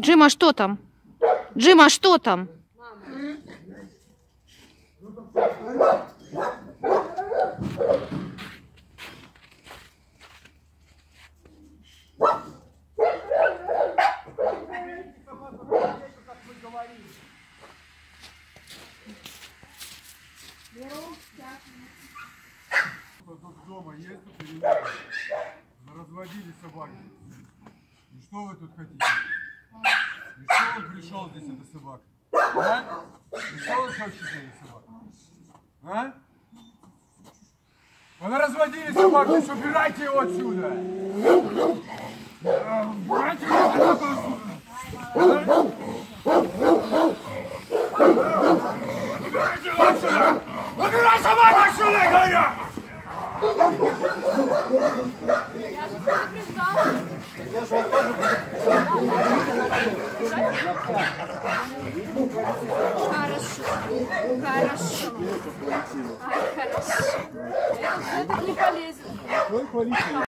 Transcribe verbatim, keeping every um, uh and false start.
Джима, что там? Джима, что там? Тут дома есть тут или нет? Разводили собаки. И что вы тут хотите? И что он пришел здесь, эта собака? А? И что вы хотите, эта собака? А? Вы разводили собаку, убирайте его отсюда! Убирайте его отсюда! Убирайте его отсюда! Убирай собаку отсюда, говорю! Я же предупреждала. Я же тоже Хорошо. Хорошо. Ай, хорошо. Это, это не полезно.